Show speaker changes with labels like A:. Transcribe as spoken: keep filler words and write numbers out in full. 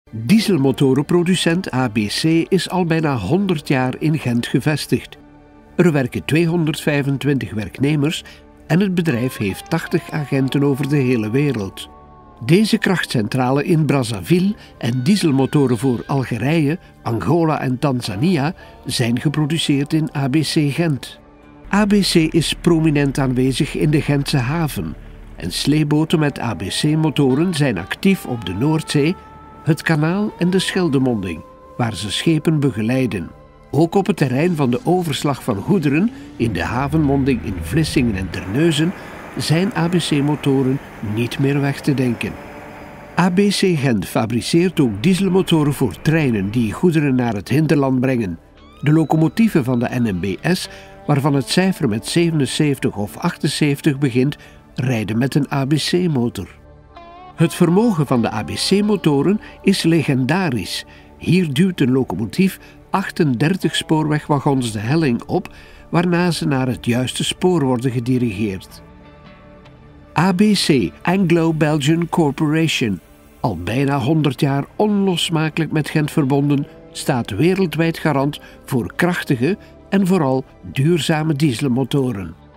A: Dieselmotorenproducent A B C is al bijna honderd jaar in Gent gevestigd. Er werken tweehonderdvijfentwintig werknemers en het bedrijf heeft tachtig agenten over de hele wereld. Deze krachtcentrale in Brazzaville en dieselmotoren voor Algerije, Angola en Tanzania zijn geproduceerd in A B C Gent. A B C is prominent aanwezig in de Gentse haven en sleeboten met A B C-motoren zijn actief op de Noordzee, het Kanaal en de Scheldemonding, waar ze schepen begeleiden. Ook op het terrein van de overslag van goederen in de havenmonding in Vlissingen en Terneuzen zijn A B C-motoren niet meer weg te denken. A B C Gent fabriceert ook dieselmotoren voor treinen die goederen naar het hinterland brengen. De locomotieven van de N M B S, waarvan het cijfer met zevenenzeventig of achtenzeventig begint, rijden met een A B C-motor. Het vermogen van de A B C-motoren is legendarisch. Hier duwt een locomotief achtendertig spoorwegwagons de helling op, waarna ze naar het juiste spoor worden gedirigeerd. A B C, Anglo-Belgian Corporation, al bijna honderd jaar onlosmakelijk met Gent verbonden, staat wereldwijd garant voor krachtige en vooral duurzame dieselmotoren.